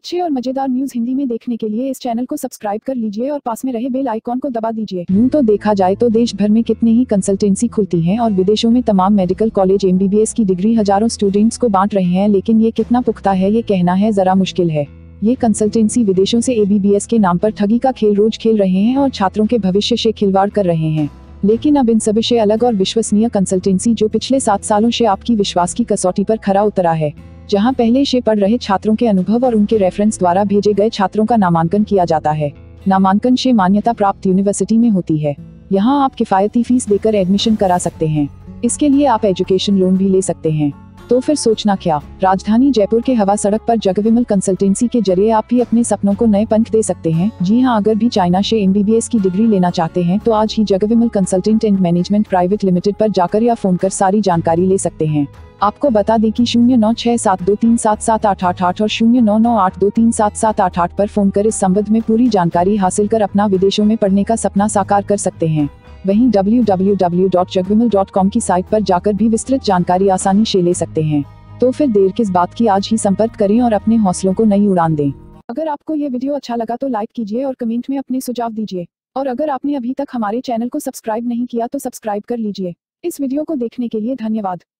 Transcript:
अच्छे और मजेदार न्यूज हिंदी में देखने के लिए इस चैनल को सब्सक्राइब कर लीजिए और पास में रहे बेल आइकॉन को दबा दीजिए। यूं तो देखा जाए तो देश भर में कितने ही कंसल्टेंसी खुलती हैं और विदेशों में तमाम मेडिकल कॉलेज एमबीबीएस की डिग्री हजारों स्टूडेंट्स को बांट रहे हैं, लेकिन ये कितना पुख्ता है ये कहना है जरा मुश्किल है। ये कंसल्टेंसी विदेशों से एबीबीएस के नाम पर ठगी का खेल रोज खेल रहे हैं और छात्रों के भविष्य से खिलवाड़ कर रहे हैं। लेकिन अब इन सभी से अलग और विश्वसनीय कंसल्टेंसी जो पिछले 7 सालों से आपकी विश्वास की कसौटी पर खरा उतरा है, जहां पहले से पढ़ रहे छात्रों के अनुभव और उनके रेफरेंस द्वारा भेजे गए छात्रों का नामांकन किया जाता है। नामांकन से मान्यता प्राप्त यूनिवर्सिटी में होती है। यहां आप किफायती फीस देकर एडमिशन करा सकते हैं। इसके लिए आप एजुकेशन लोन भी ले सकते हैं। तो फिर सोचना क्या, राजधानी जयपुर के हवा सड़क पर जगविमल कंसल्टेंसी के जरिए आप भी अपने सपनों को नए पंख दे सकते हैं। जी हां, अगर भी चाइना से एमबीबीएस की डिग्री लेना चाहते हैं तो आज ही Jagvimal consultant and management private limited पर जाकर या फोन कर सारी जानकारी ले सकते हैं। आपको बता दें कि 0967237788 और 0998237788 पर फोन कर इस संबंध में पूरी जानकारी हासिल कर अपना विदेशों में पढ़ने का सपना साकार कर सकते हैं। वहीं www.jagvimal.com की साइट पर जाकर भी विस्तृत जानकारी आसानी से ले सकते हैं। तो फिर देर किस बात की, आज ही संपर्क करें और अपने हौसलों को नई उड़ान दें। अगर आपको ये वीडियो अच्छा लगा तो लाइक कीजिए और कमेंट में अपने सुझाव दीजिए। और अगर आपने अभी तक हमारे चैनल को सब्सक्राइब नहीं किया तो सब्सक्राइब कर लीजिए। इस वीडियो को देखने के लिए धन्यवाद।